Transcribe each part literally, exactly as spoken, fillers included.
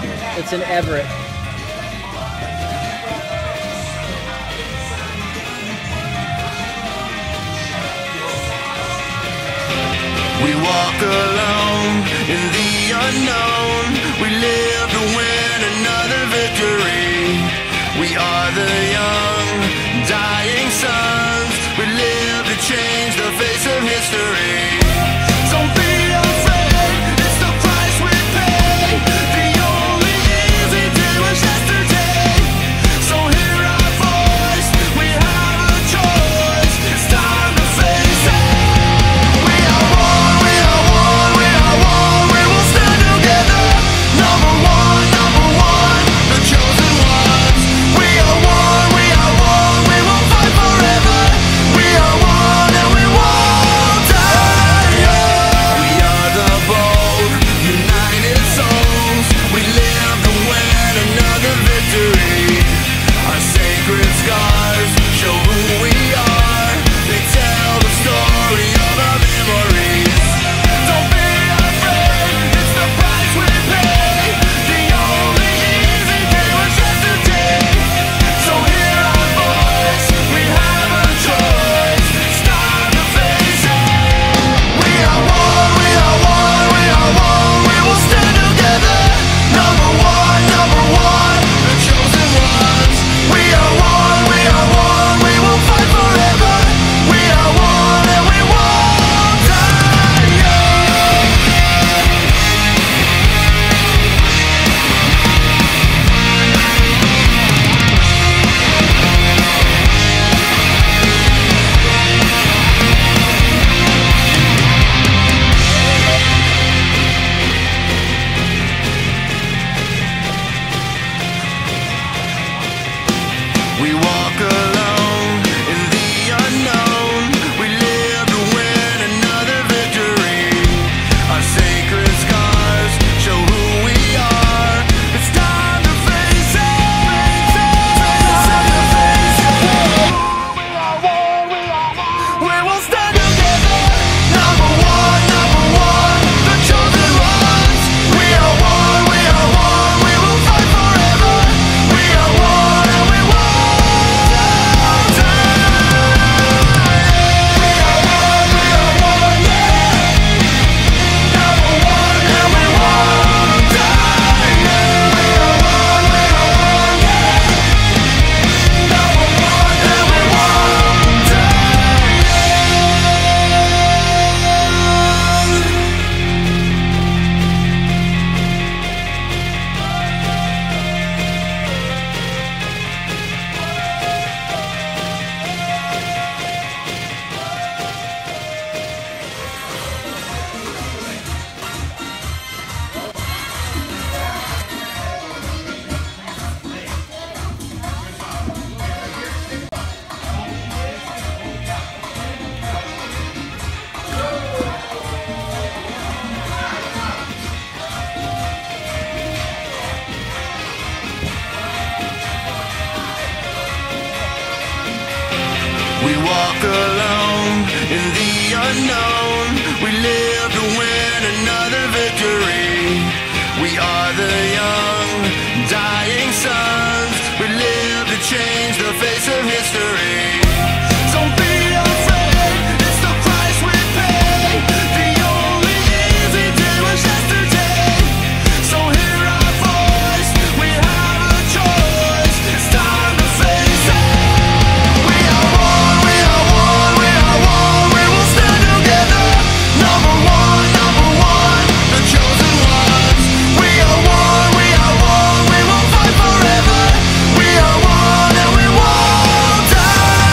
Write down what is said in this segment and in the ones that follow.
It's in Everett. We walk alone in the unknown. We live to win another victory. We are the young, dying sons. We live to change the face of history. Don't be afraid, it's the price we pay. The only easy day was yesterday. So hear our voice, we have a choice. It's time to face it. We are one, we are one, we are one. We will stand together. Number one, number one, the chosen ones. We are one, we are one, we will fight forever. We are one and we won't die. We are the bold, united souls. We live to win another victory. Our sacred scars show who we are. They tell the story of our memories. Don't be afraid, it's the price we pay. The only easy day was yesterday. So hear our voice, we have a choice. It's time to face it. We are one, we are one, we are one. We will stand together. Number one, number one, the chosen ones. We are one, we are one, we will fight forever. We are one and we won't die young. We walk alone in the unknown. We live to win another victory. Our sacred scars show who we are. It's time to face it. It's time to face it. We are one, we are one. We will stand together. Number one, number one, the chosen ones. We are one, we are one. We will fight forever. We are one and we won't. We walk alone in the unknown. We live to win another victory. We are the young, dying sons. We live to change the face of history. Don't be afraid, it's the price we pay. The only easy day was yesterday. So hear our voice, we have a choice. It's time to face it. We are one, we are one, we are one. We will stand together. Number one, number one, the chosen ones. We are one, we are one. We will fight forever. We are one and we won't die.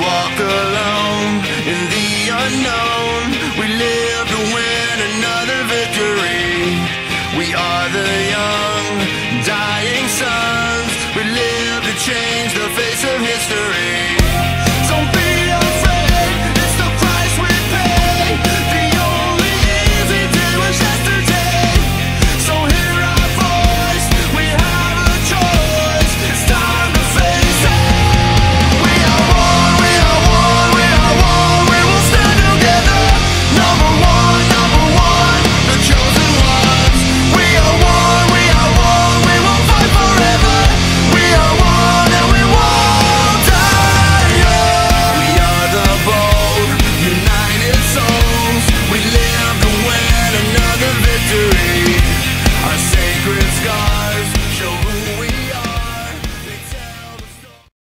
walk alone in the unknown. We live to win another victory.